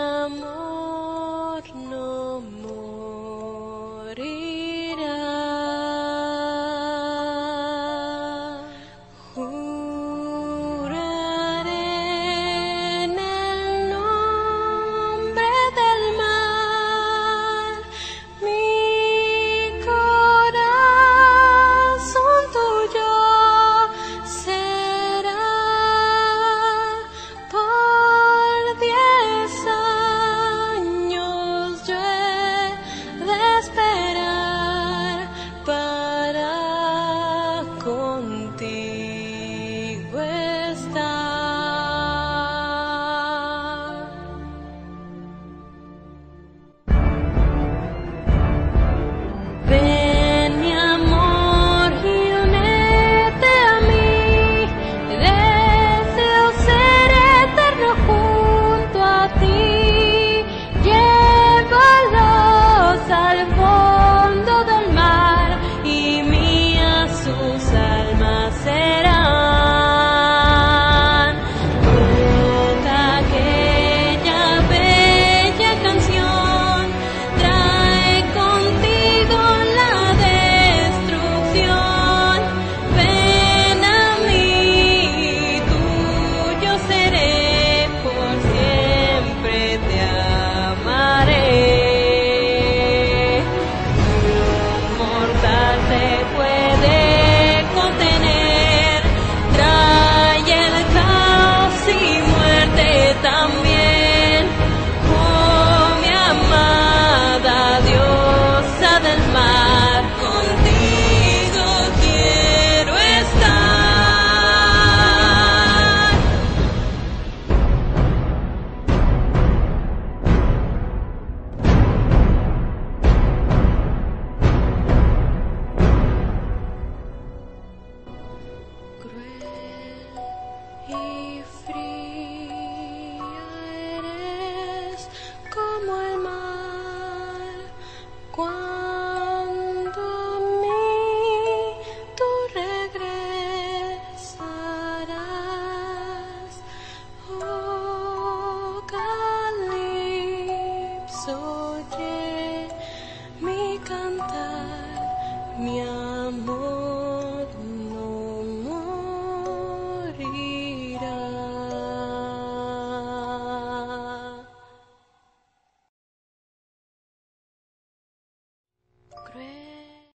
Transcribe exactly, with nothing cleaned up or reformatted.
amor no morirá. Juraré en el nombre del mar, mi corazón tuyo será. Por diez años yo he de esperar para contigo estar. Ven, mi amor, y únete a mí. Deseo ser eterno junto a ti. Llévalos al fondo del mar y mías sus almas serán. Toca aquella bella canción, trae contigo la destrucción. Ven a mí, tuyo seré, por siempre te amaré. Mortal te puede contener, trae el caos y muerte también. Oh, mi amada diosa del mar, contigo quiero estar. Cruel y fría eres como el mar, cuando a mí tú regresarás. Oh, Calipso, oye mi cantar, mi amor.